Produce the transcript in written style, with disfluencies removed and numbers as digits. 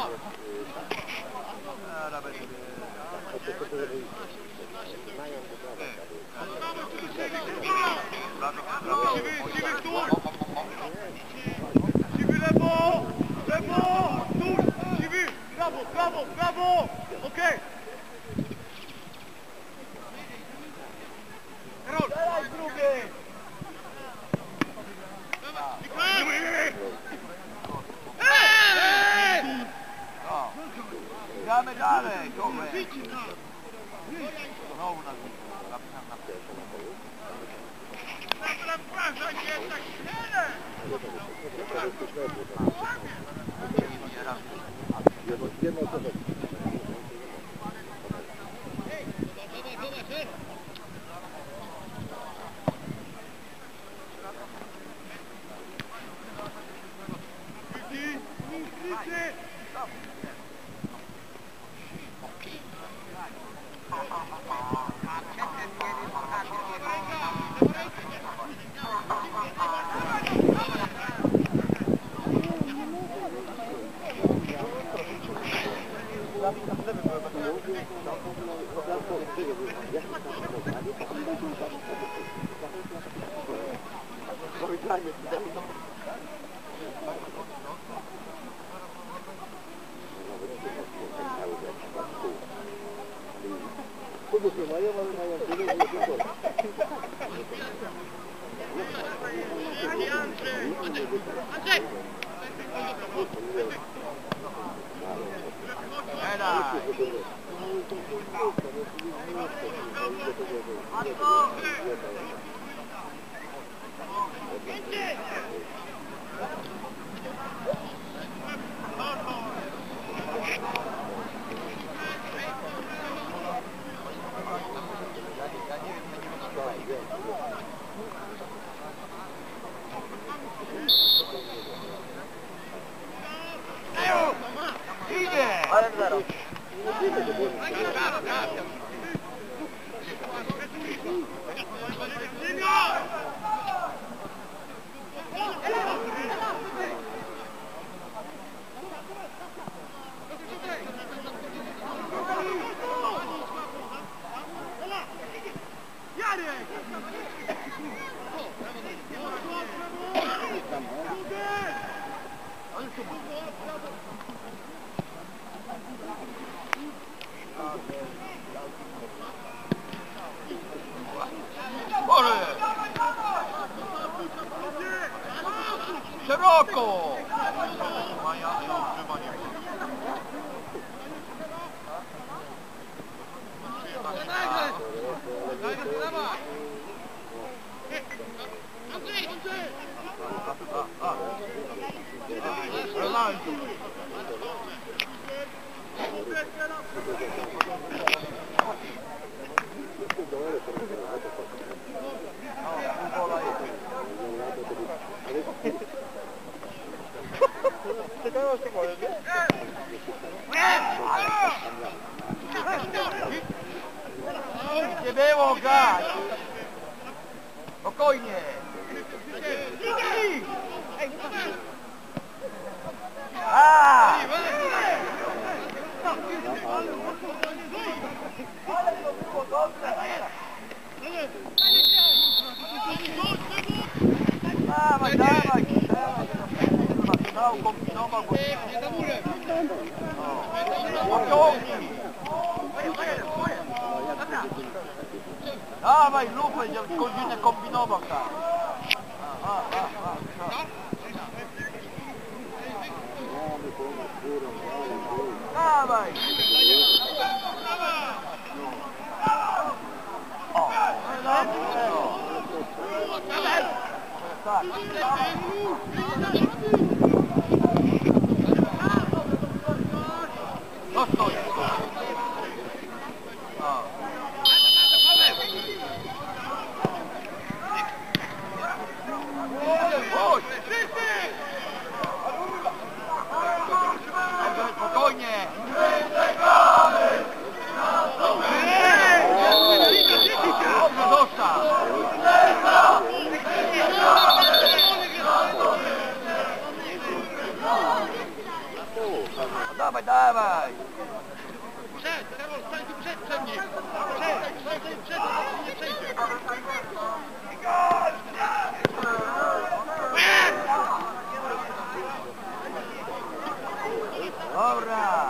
Siwy lewo! Lewo! Stój! Siwy! Brawo! Brawo! Brawo! Okej! Karol! Daj drugi! Gramy dalej! Dobra! Znowu na szeroko! Nie było grać! Spokojnie! Dawaj, dawaj! Kombinował, bo nie za murem! Pociągnij! Dawaj, lupę, żeby godzinę kombinował tak! Dawaj! O! Tak! No stoi! Spokojnie! Dobrze, zostaw! dawaj, dawaj! Przed, Karol, stań tu przed nim! Przed, to nie przejdzie! Dobra!